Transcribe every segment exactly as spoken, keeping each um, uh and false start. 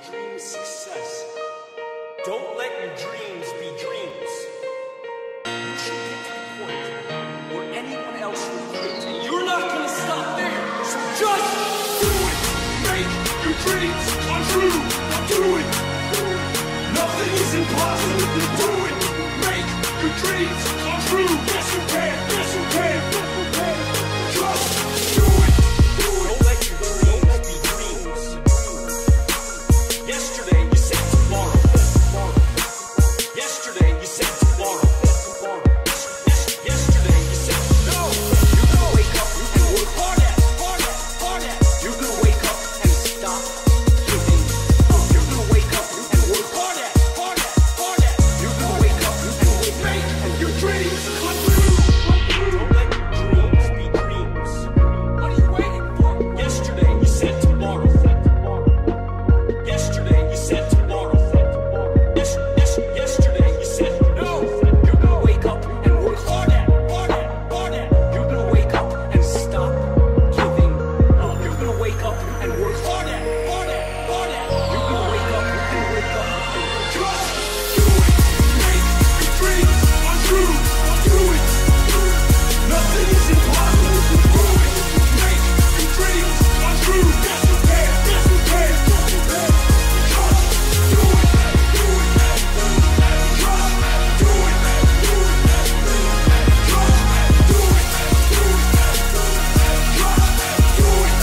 dream success. Don't let your dreams be dreams. You should get to the point where anyone else will quit, and you're not gonna stop there. So just do it. Make your dreams come true. Do it. Nothing is impossible. Do it. Make your dreams come true. Yes, you can. Yes, you can. Just do it. Do it. Don't let your dreams be dreams. Yesterday you said tomorrow. Yesterday you said tomorrow. Yesterday you said no. You can wake up and work hard at, hard at, hard at. You can wake up and stop giving up. You can wake up and work hard at, hard at, hard at. You can wake up and make your dreams come true. Don't let your dreams be dreams. What are you waiting for? Yesterday you said tomorrow. Yesterday you said tomorrow. Yes, yes, yesterday you said no. You can wake up and work hard at, hard at, hard at. You can wake up and stop giving up. You can wake up and work hard at, hard at, hard at. You can wake up and wake up and just do it. Make your dreams come true. Do it. Nothing is impossible. Do it. Make your dreams come true. Yes, you can. Yes, you can. Just do it. Do it. Do it. Just do it. Do it. Just do it. Just do it.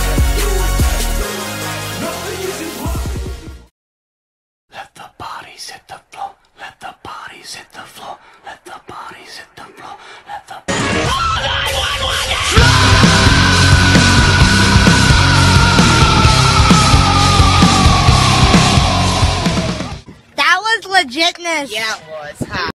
Nothing is impossible. Let the bodies hit the floor. Let the bodies hit the floor. Let the bodies hit the floor. Let the That was legitness. Yeah, it was. Huh?